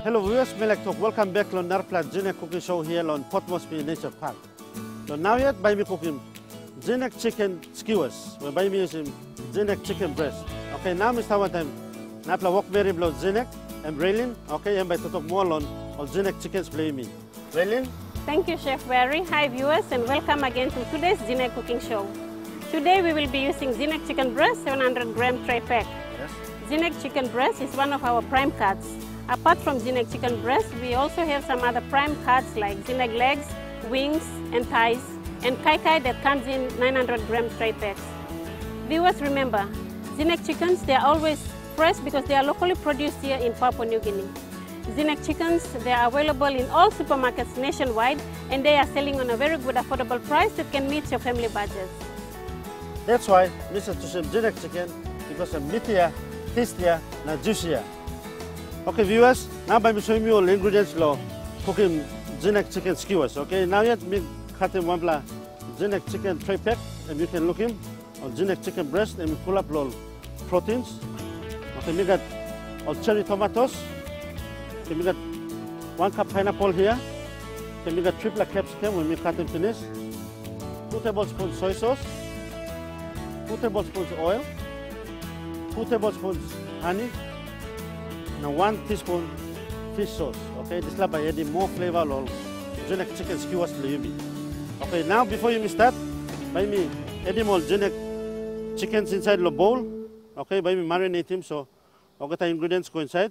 Hello viewers, Melek Talk. Welcome back to Narplat Jinek Cooking Show here on Port Moresby Nature Park. So now yet by me cooking Jinek chicken skewers. We by me using Jinek chicken breast. Okay, now Mr. One time Napla walk very blow Jinek and Raylin. Okay, and by to talk more on Jinek chickens play me. Raylin? Thank you, Chef Barry. Hi viewers, and welcome again to today's Jinek Cooking Show. Today we will be using Jinek chicken breast 700-gram tray pack. Yes. Jinek chicken breast is one of our prime cuts. Apart from Jinek chicken breast, we also have some other prime cuts like Jinek legs, wings, and thighs, and kai kai that comes in 900-gram tray packs. Viewers, remember, Jinek chickens, they are always fresh because they are locally produced here in Papua New Guinea. Jinek chickens, they are available in all supermarkets nationwide, and they are selling on a very good affordable price that can meet your family budget. That's why this is to say Jinek chicken because it's meatier, tastier, and juicier. Okay viewers, now by me showing you all the ingredients for cooking Jinek chicken skewers. Okay, now yet me cutting one bla Jinek chicken tray pack, and you can look him on Jinek chicken breast, and we pull up all proteins. Okay, we got all cherry tomatoes. Okay, we got 1 cup pineapple here. Okay, we got triple capsicum when we cut and finish. 2 tablespoons soy sauce. 2 tablespoons oil. 2 tablespoons honey. Now 1 teaspoon fish sauce. Okay, this is by adding more flavor or Jinek chicken skewers to you. Okay, now before you start, by me adding more Jinek chickens inside the bowl. Okay, by me marinate him so okay, the ingredients go inside.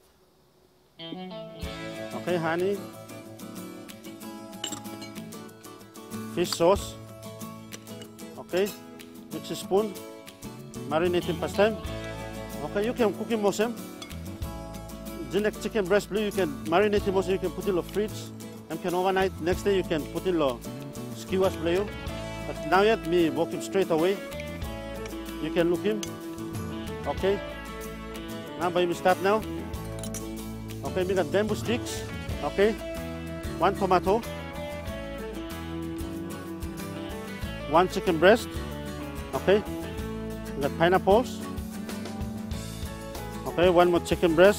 Okay, honey, fish sauce. Okay, mix a spoon, marinate him past time. Okay, you can cook him most him. Jinek chicken breast blue, you can marinate him also, you can put in the fridge and can overnight. Next day you can put in the skewers blue. But now yet me walk him straight away. You can look him. Okay. Now by me start now. Okay, we got bamboo sticks. Okay. 1 tomato. 1 chicken breast. Okay. We got pineapples. Okay, 1 more chicken breast.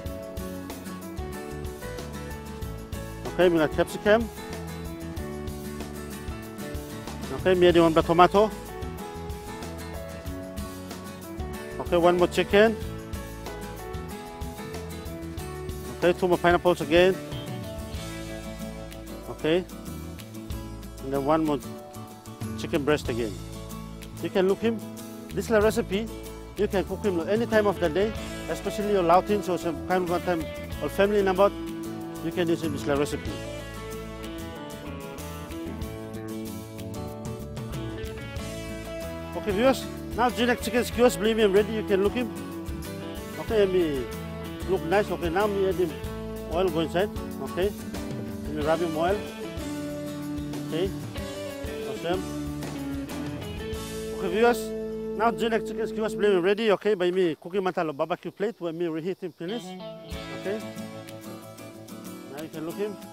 Okay, we got capsicum. Okay, medium 1 tomato. Okay, 1 more chicken. Okay, 2 more pineapples again. Okay, and then 1 more chicken breast again. You can look him. This is a recipe. You can cook him any time of the day, especially your Lautins or some kind of time or family number. You can use this recipe. Okay viewers, now Jinek chicken skewers, believe me, I'm ready. You can look him. Okay, let me look nice. Okay, now me add him oil go inside. Okay, let me rub him oil. Okay, awesome. Okay viewers, now Jinek chicken skewers, believe me, I'm ready. Okay, by me cooking matalo barbecue plate where me reheat him finish. Okay. Now you can look him.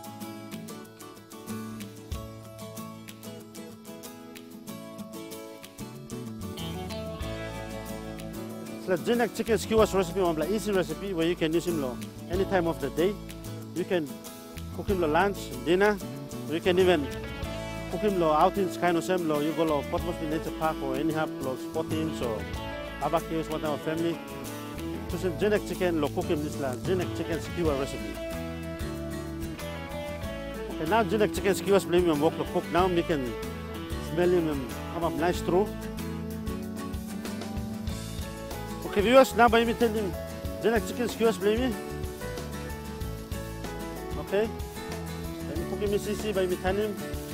So Jinek chicken skewers recipe is an easy recipe where you can use him any time of the day. You can cook him lunch, dinner. You can even cook him out in kind of same. You go to Port Moresby Nature Park or any have sportings or barbecues, whatever family. So Jinek chicken, cook him this Jinek chicken skewer recipe. Okay, now Jinek chicken skewers, believe me, walk to cook now. We can smell him and come up nice through. Okay viewers, now by me telling Jinek chicken skewers, believe me. Okay, by me cooking me CC, by me telling him.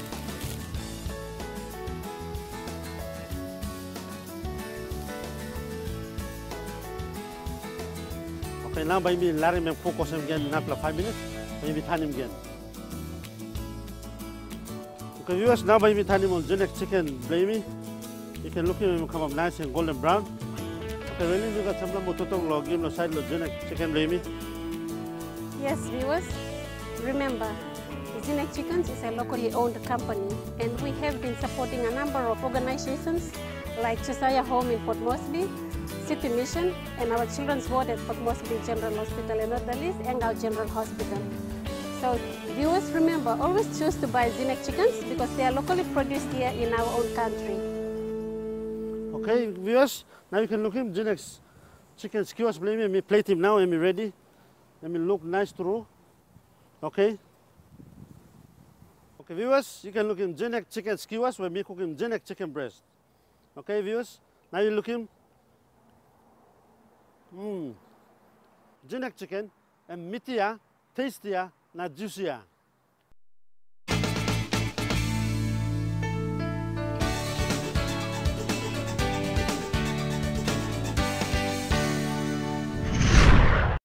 Okay, now by me letting him cook him again after 5 minutes. By me turn him again. Okay viewers, now by me turn him on Jinek chicken, believe me. You can look at him come up nice and golden brown. Okay, really you got some mototong log game side Jinek chicken, believe me. Yes, viewers, remember, Jinek Chickens is a locally owned company, and we have been supporting a number of organizations like Josiah Home in Port Moresby, City Mission and our children's ward at Port Moresby General Hospital, and not the least, Engau General Hospital. So viewers, remember, always choose to buy Zinek chickens because they are locally produced here in our own country. Okay, viewers, now you can look him, Zinek's chicken skewers, let me plate him now, let me ready. Let me look nice through. Okay. Okay, viewers, you can look him Zinek chicken skewers, when me cook him Zinek chicken breast. Okay, viewers, now you look him. Zinek chicken, and meatier, tastier, not juicier.